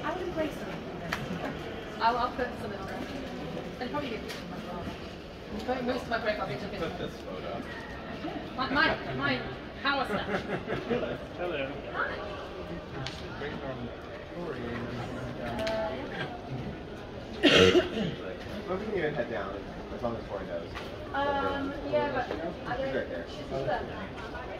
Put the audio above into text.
I would embrace something. I'll put something on there. And probably give you some as well. Most of my profile picture is Put this photo. my power snap. Hello. Hi. Well, we can even head down as long as Tori knows. Yeah, but I She's right there. She's just there.